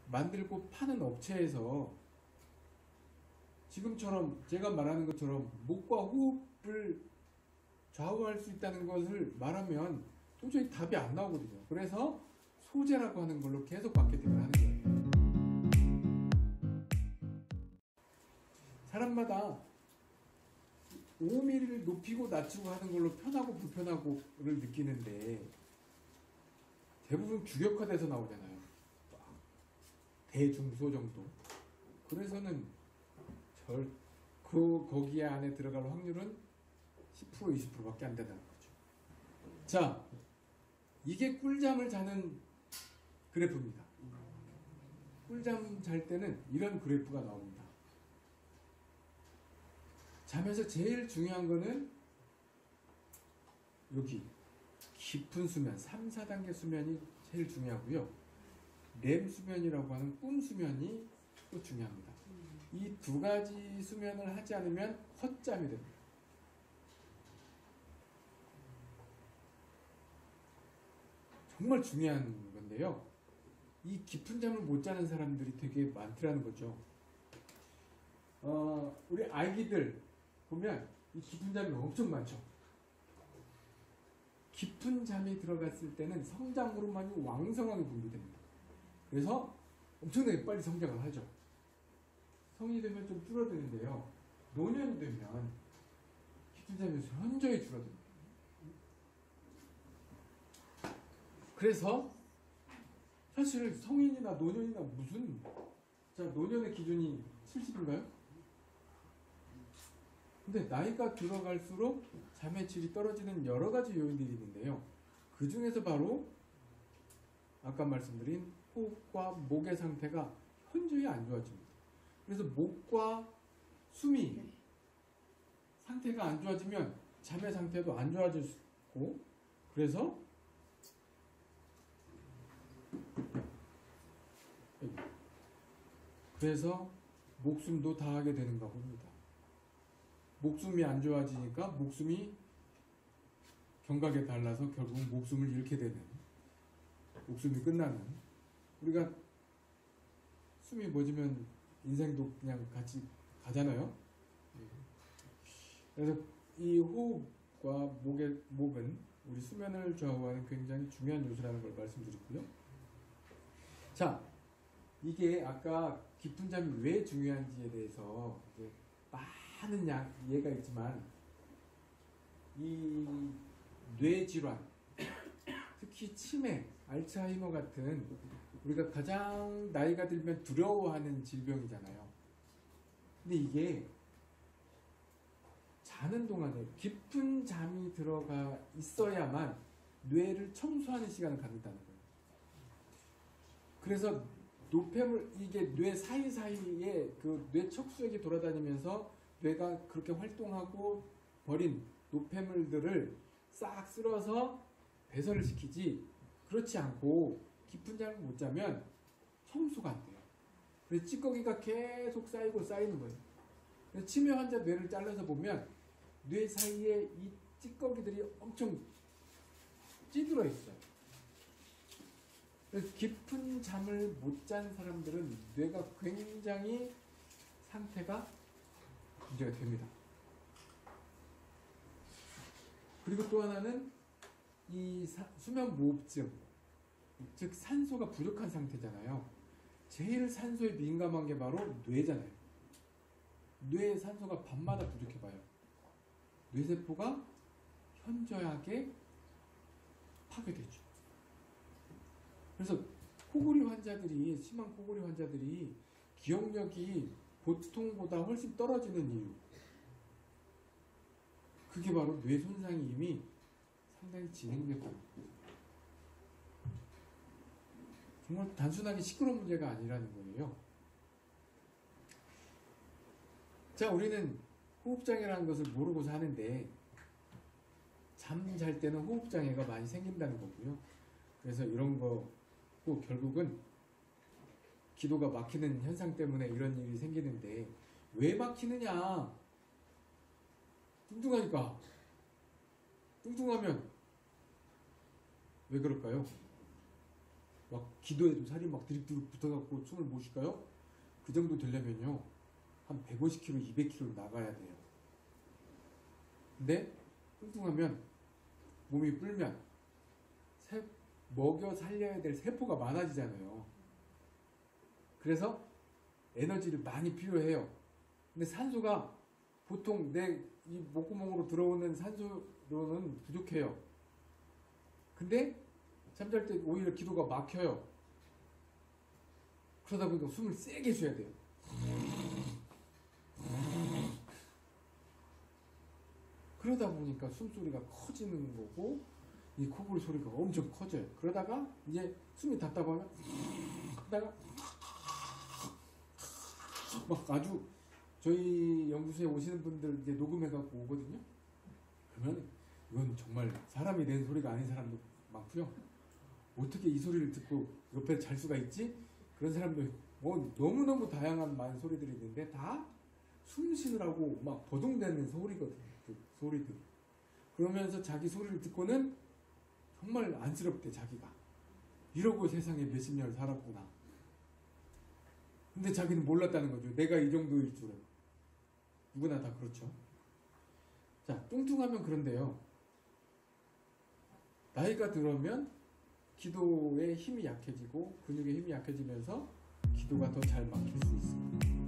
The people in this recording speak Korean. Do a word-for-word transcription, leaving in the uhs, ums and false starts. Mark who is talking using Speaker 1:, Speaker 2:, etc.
Speaker 1: 만들고 파는 업체에서 지금처럼 제가 말하는 것처럼 목과 호흡을 좌우할 수 있다는 것을 말하면 도저히 답이 안 나오거든요. 그래서 소재라고 하는 걸로 계속 마케팅을 하는 거예요. 사람마다 오 밀리미터를 높이고 낮추고 하는 걸로 편하고 불편하고를 느끼는데 대부분 규격화돼서 나오잖아요. 대중소 정도. 그래서는 절, 그, 거기에 안에 들어갈 확률은 십 퍼센트, 이십 퍼센트 밖에 안 된다는 거죠. 자, 이게 꿀잠을 자는 그래프입니다. 꿀잠 잘 때는 이런 그래프가 나옵니다. 잠에서 제일 중요한 거는 여기 깊은 수면, 삼, 사 단계 수면이 제일 중요하고요. 렘 수면이라고 하는 꿈 수면이 또 중요합니다. 이 두 가지 수면을 하지 않으면 헛잠이 됩니다. 정말 중요한 건데요. 이 깊은 잠을 못 자는 사람들이 되게 많더라는 거죠. 어, 우리 아기들 보면 이 깊은 잠이 엄청 많죠. 깊은 잠이 들어갔을 때는 성장 호르몬이 왕성하게 분비됩니다. 그래서 엄청나게 빨리 성장을 하죠. 성인이 되면 좀 줄어드는데요. 노년이 되면 깊은 잠에서 현저히 줄어듭니다. 그래서 사실 성인이나 노년이나 무슨 자 노년의 기준이 칠십인가요? 근데 나이가 들어갈수록 잠의 질이 떨어지는 여러 가지 요인들이 있는데요. 그 중에서 바로 아까 말씀드린 호흡과 목의 상태가 현저히 안 좋아집니다. 그래서 목과 숨이 상태가 안 좋아지면 잠의 상태도 안 좋아지고, 그래서 그래서 목숨도 다하게 되는가 봅니다. 목숨이 안 좋아지니까 목숨이 경각에 달라서 결국 목숨을 잃게 되는, 목숨이 끝나는, 우리가 숨이 멎으면 인생도 그냥 같이 가잖아요. 그래서 이 호흡과 목의, 목은 우리 수면을 좌우하는 굉장히 중요한 요소라는 걸 말씀드렸고요. 자, 이게 아까 깊은 잠이 왜 중요한지에 대해서 이제 많은 약, 이해가 있지만, 이 뇌질환, 특히 치매, 알츠하이머 같은 우리가 가장 나이가 들면 두려워하는 질병이잖아요. 근데 이게 자는 동안에 깊은 잠이 들어가 있어야만 뇌를 청소하는 시간을 갖는다는 거예요. 그래서 노폐물, 이게 뇌 사이사이에 그 뇌 척수액이 돌아다니면서 뇌가 그렇게 활동하고 버린 노폐물들을 싹 쓸어서 배설을 시키지, 그렇지 않고 깊은 잠을 못 자면 청소가 안 돼요. 그래서 찌꺼기가 계속 쌓이고 쌓이는 거예요. 그래서 치매 환자 뇌를 잘라서 보면 뇌 사이에 이 찌꺼기들이 엄청 찌들어 있어요. 그래서 깊은 잠을 못 잔 사람들은 뇌가 굉장히 상태가 문제가 됩니다. 그리고 또 하나는 이 사, 수면무호흡증, 즉 산소가 부족한 상태잖아요. 제일 산소에 민감한 게 바로 뇌잖아요. 뇌의 산소가 밤마다 부족해봐요. 뇌세포가 현저하게 파괴되죠. 그래서 코골이 환자들이, 심한 코골이 환자들이 기억력이 보통보다 훨씬 떨어지는 이유, 그게 바로 뇌 손상이 이미 상당히 진행됐고, 정말 단순하게 시끄러운 문제가 아니라는 거예요. 자, 우리는 호흡장애라는 것을 모르고 사는데 잠 잘 때는 호흡장애가 많이 생긴다는 거고요. 그래서 이런 거고 결국은 기도가 막히는 현상 때문에 이런 일이 생기는데, 왜 막히느냐? 뚱뚱하니까. 뚱뚱하면 왜 그럴까요? 막 기도에도 살이 막 드립드립 붙어갖고 숨을 못 쉴까요? 그 정도 되려면요 한 백오십 킬로그램, 이백 킬로그램 나가야 돼요. 근데 뚱뚱하면 몸이 불면 세, 먹여 살려야 될 세포가 많아지잖아요. 그래서 에너지를 많이 필요해요. 근데 산소가 보통 내 이 목구멍으로 들어오는 산소로는 부족해요. 근데 잠잘 때 오히려 기도가 막혀요. 그러다 보니까 숨을 세게 쉬어야 돼요. 그러다 보니까 숨소리가 커지는 거고 이 코골이 소리가 엄청 커져요. 그러다가 이제 숨이 답답하면 하다가 막 아주 저희 연구소에 오시는 분들 이제 녹음해갖고 오거든요. 그러면 이건 정말 사람이 낸 소리가 아닌 사람도 많고요. 어떻게 이 소리를 듣고 옆에 잘 수가 있지? 그런 사람들 뭐 너무너무 다양한 많은 소리들이 있는데 다 숨 쉬느라고 막 버둥대는 소리거든요. 그 소리들. 그러면서 자기 소리를 듣고는 정말 안쓰럽대 자기가. 이러고 세상에 몇십 년을 살았구나. 근데 자기는 몰랐다는 거죠. 내가 이 정도일 줄은. 누구나 다 그렇죠. 자, 뚱뚱하면 그런데요. 나이가 들면 기도의 힘이 약해지고 근육의 힘이 약해지면서 기도가 더 잘 막힐 수 있습니다.